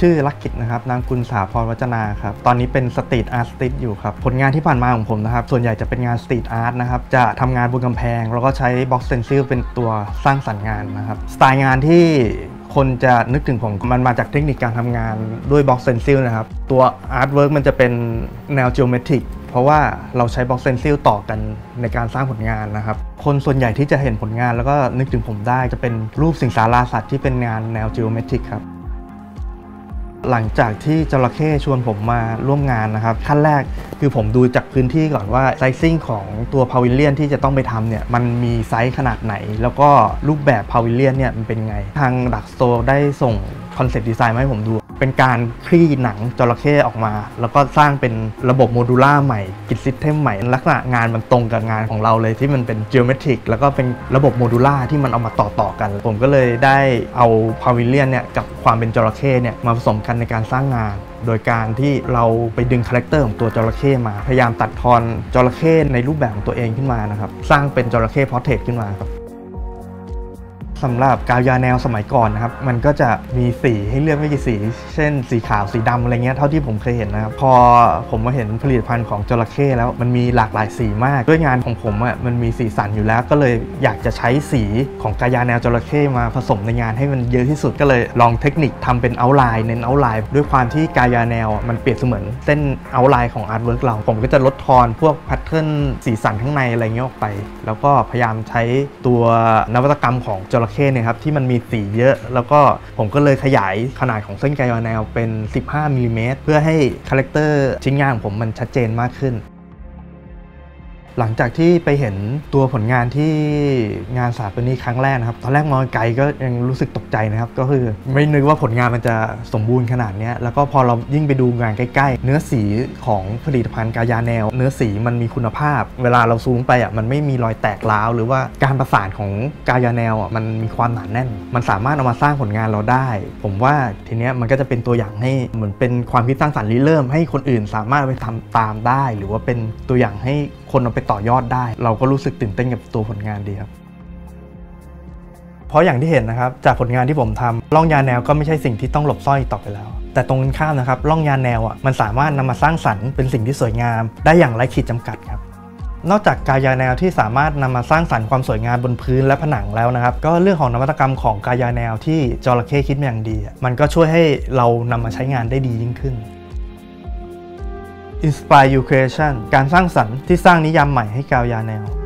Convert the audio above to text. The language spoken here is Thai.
ชื่อลักกิจนะครับนางกุลสาพรวัจนาครับตอนนี้เป็นสตรีทอาร์ติสต์อยู่ครับผลงานที่ผ่านมาของผมนะครับส่วนใหญ่จะเป็นงานสตรีทอาร์ตนะครับจะทำงานบนกำแพงแล้วก็ใช้บ็อกซ์เซนซิลเป็นตัวสร้างสรรค์งานนะครับสไตล์งานที่คนจะนึกถึงผมมันมาจากเทคนิคการทำงานด้วยบ็อกซ์เซนซิลนะครับตัวอาร์ตเวิร์กมันจะเป็นแนวจิโอเมตริกเพราะว่าเราใช้บ็อกซ์เซนซิลต่อกันในการสร้างผลงานนะครับคนส่วนใหญ่ที่จะเห็นผลงานแล้วก็นึกถึงผมได้จะเป็นรูปสิงสาราสัตว์ที่เป็นงานแนวจิโอเมตริกครับหลังจากที่จระเข้ชวนผมมาร่วมงานนะครับขั้นแรกคือผมดูจากพื้นที่ก่อนว่าไซซิ่งของตัวพาวิเลียนที่จะต้องไปทำเนี่ยมันมีไซส์ขนาดไหนแล้วก็รูปแบบพาวิเลียนเนี่ยมันเป็นไงทางดักสโตร์ได้ส่งคอนเซ็ปต์ดีไซน์มาให้ผมดูเป็นการคลี่หนังจระเข้ออกมาแล้วก็สร้างเป็นระบบโมดูล่าใหม่กิจซิสเทมใหม่ลักษณะงานมันตรงกับงานของเราเลยที่มันเป็นจิโอเมตริกแล้วก็เป็นระบบโมดูล่าที่มันเอามาต่อกันผมก็เลยได้เอาพาวิเลียนเนี่ยกับความเป็นจระเข้เนี่ยมาผสมกันในการสร้างงานโดยการที่เราไปดึงคาแรคเตอร์ของตัวจระเข้มาพยายามตัดทอนจระเข้ในรูปแบบของตัวเองขึ้นมานะครับสร้างเป็นจระเข้พอร์เทรตขึ้นมาครับสำหรับกาวยาแนวสมัยก่อนนะครับมันก็จะมีสีให้เลือกไม่กี่สีเช่นสีขาวสีดำอะไรเงี้ยเท่าที่ผมเคยเห็นนะครับพอผมมาเห็นผลิตภัณฑ์ของจระเข้แล้วมันมีหลากหลายสีมากด้วยงานของผมอ่ะมันมีสีสันอยู่แล้วก็เลยอยากจะใช้สีของกายาแนวจระเข้มาผสมในงานให้มันเยอะที่สุดก็เลยลองเทคนิคทำเป็นเอาท์ไลน์เน้นเอาท์ไลน์ด้วยความที่กายาแนวมันเปรียบเสมือนเส้นเอาท์ไลน์ของอาร์ตเวิร์กเราผมก็จะลดทอนพวกแพทเทิร์นสีสันข้างในอะไรเงี้ยออกไปแล้วก็พยายามใช้ตัวนวัตกรรมของจระเข้เนี่ยที่มันมีสีเยอะแล้วก็ผมก็เลยขยายขนาดของเส้นกายาแนวเป็น15มิลลิเมตรเพื่อให้คาแรคเตอร์ชิ้นงานของผมมันชัดเจนมากขึ้นหลังจากที่ไปเห็นตัวผลงานที่งานสถาปนิกครั้งแรกนะครับตอนแรกมองไกลก็ยังรู้สึกตกใจนะครับก็คือไม่นึกว่าผลงานมันจะสมบูรณ์ขนาดนี้แล้วก็พอเรายิ่งไปดูงานใกล้ๆเนื้อสีของผลิตภัณฑ์กายาแนวเนื้อสีมันมีคุณภาพเวลาเราซูมไปมันไม่มีรอยแตกร้าวหรือว่าการประสานของกายาแนวมันมีความหนาแน่นมันสามารถเอามาสร้างผลงานเราได้ผมว่าทีเนี้ยมันก็จะเป็นตัวอย่างให้เหมือนเป็นความคิดสร้างสรรค์ริเริ่มให้คนอื่นสามารถไปทำตามได้หรือว่าเป็นตัวอย่างให้คนเอาไปต่อยอดได้เราก็รู้สึกตื่นเต้นกับตัวผลงานดีครับเพราะอย่างที่เห็นนะครับจากผลงานที่ผมทำร่องยาแนวก็ไม่ใช่สิ่งที่ต้องหลบซ่อนอีกต่อไปแล้วแต่ตรงกันข้ามนะครับร่องยาแนวมันสามารถนำมาสร้างสรรค์เป็นสิ่งที่สวยงามได้อย่างไร้ขีดจำกัดครับนอกจากกายาแนวที่สามารถนำมาสร้างสรรค์ความสวยงามบนพื้นและผนังแล้วนะครับก็เรื่องของนวัตกรรมของกายาแนวที่จระเข้คิดมาอย่างดีมันก็ช่วยให้เรานำมาใช้งานได้ดียิ่งขึ้นInspire You Creation การสร้างสรรค์ที่สร้างนิยามใหม่ให้กาวยาแนว